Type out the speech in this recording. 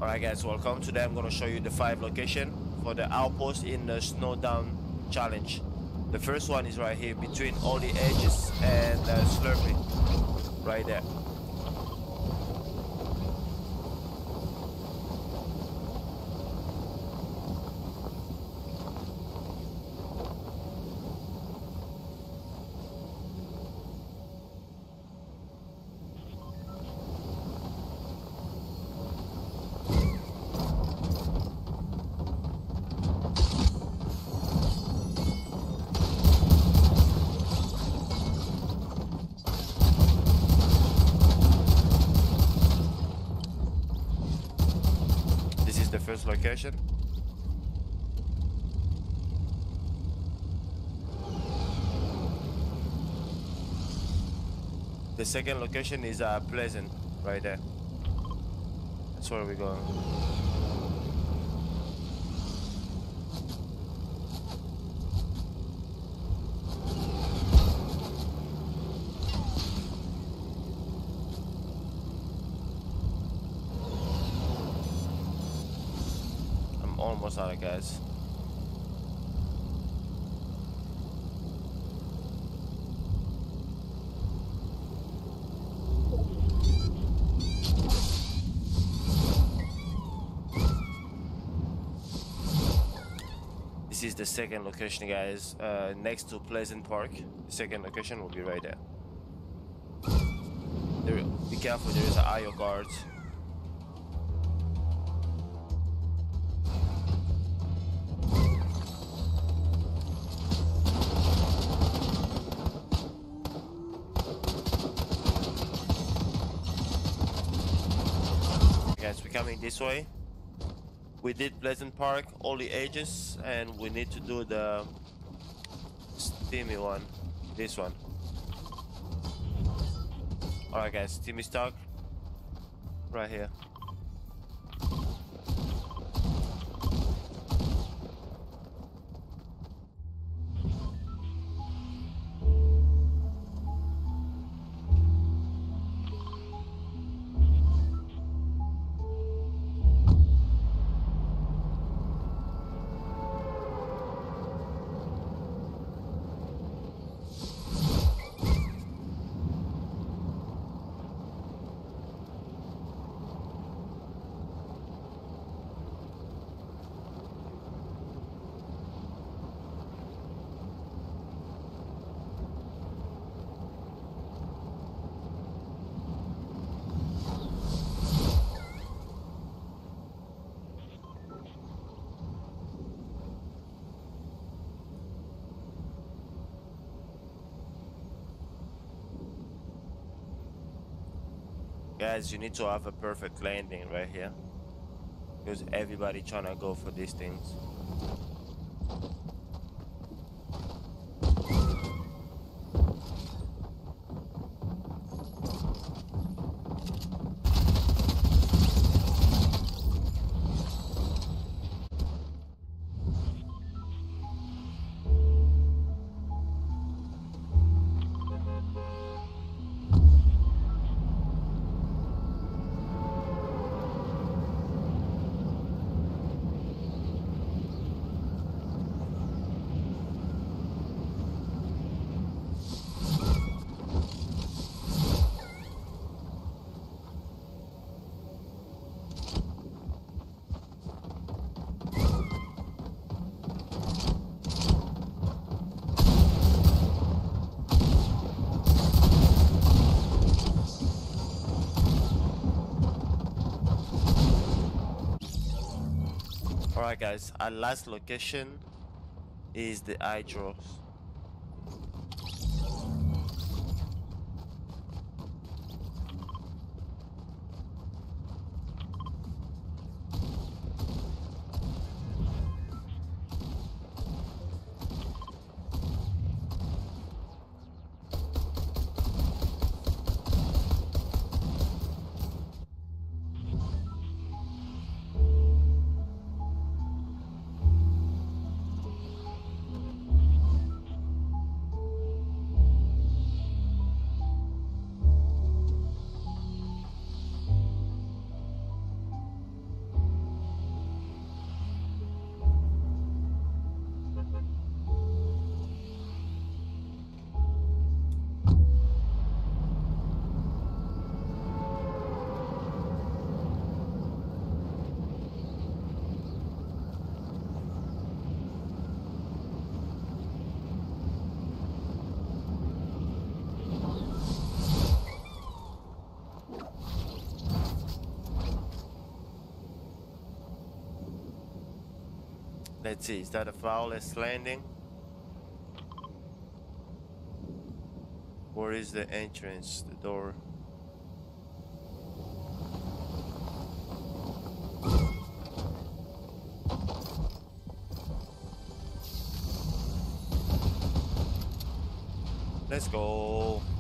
Alright guys, welcome. Today I'm going to show you the 5 location for the outpost in the Snowdown challenge. The first one is right here between all the edges and Slurpee, right there. This is the first location. The second location is Pleasant, right there. That's where we're going. I'm almost out of gas. This is the second location, guys, next to Pleasant Park. The second location will be right there. Be careful, there is an IO guard. Guys, we're coming this way. We did Pleasant Park, all the ages, and we need to do the steamy one, this one. Alright guys, steamy stock, right here. Guys, you need to have a perfect landing right here, because everybody trying to go for these things. Alright guys, our last location is the hydros. Let's see, is that a flawless landing? Where is the entrance, the door? Let's go.